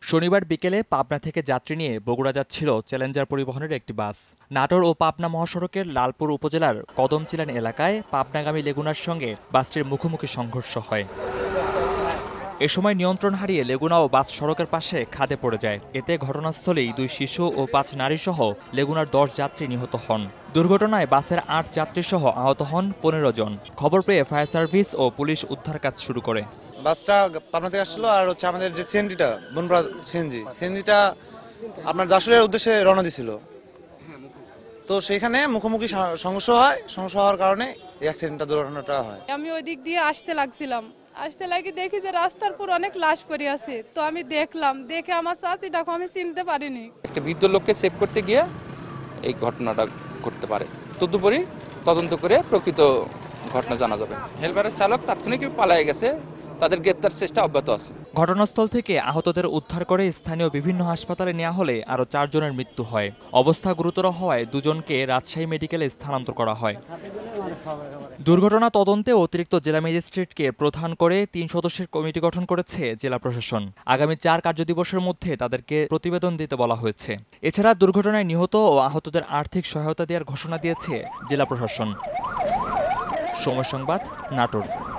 শনিবার বিকেলে পাবনা থেকে যাত্রী নিয়ে বগুড়া যাচ্ছিল চ্যালেঞ্জার পরিবহনের একটি বাস। নাটোর ও পাবনা মহাসড়কের লালপুর উপজেলার কদমচিলান এলাকায় পাবনাগামী লেগুনার সঙ্গে বাসটির মুখোমুখি সংঘর্ষ হয়। এ সময় নিয়ন্ত্রণ হারিয়ে লেগুনা ও বাস সড়কের পাশে খাদে পড়ে যায়। এতে ঘটনাস্থলেই 2 শিশু ও 5 নারীসহ লেগুনার 10 যাত্রী নিহত হন। দুর্ঘটনায় বাসের 8 যাত্রীসহ আহত হন 15 জন। খবর পেয়ে ফায়ার সার্ভিস ও পুলিশ উদ্ধার কাজ শুরু করে। বাসটা পাবনা থেকে আসছিল, আর হচ্ছে আমাদের যে সিএনজিটা বনপাড়া সিএনজিটা আপনার যশোরের উদ্দেশ্যে রওনা দিছিল। তো সেখানে মুখোমুখি সংঘর্ষ হয়। সংঘর্ষ হওয়ার কারণে এই অ্যাক্সিডেন্টটা, দুর্ঘটনাটা হয়। আমি ওই দিক দিয়ে আসতে লাগি দেখি যে রাস্তার পুরো অনেক লাশ পড়ে আছে। তো আমি দেখে আমার চাচিটাকে আমি চিনতে পারিনি। একটা বৃদ্ধ লোককে সেভ করতে গিয়ে এই ঘটনাটা ঘটতে পারে। তদুপরি তদন্ত করে প্রকৃত ঘটনা জানা যাবে। হেলপারের চালক তাৎক্ষণিক পালিয়ে গেছে, তাদের গ্রেপ্তার চেষ্টা অব্যাহত আছে। ঘটনাস্থল থেকে আহতদের উদ্ধার করে স্থানীয় বিভিন্ন হাসপাতালে নেওয়া হলে আরও 4 জনের মৃত্যু হয়। অবস্থা গুরুতর হওয়ায় 2 জনকে রাজশাহী মেডিকেলে স্থানান্তর করা হয়। দুর্ঘটনা তদন্তে অতিরিক্ত জেলা ম্যাজিস্ট্রেটকে প্রধান করে 3 সদস্যের কমিটি গঠন করেছে জেলা প্রশাসন। আগামী 4 কার্যদিবসের মধ্যে তাদেরকে প্রতিবেদন দিতে বলা হয়েছে। এছাড়া দুর্ঘটনায় নিহত ও আহতদের আর্থিক সহায়তা দেওয়ার ঘোষণা দিয়েছে জেলা প্রশাসন। সময় সংবাদ, নাটোর।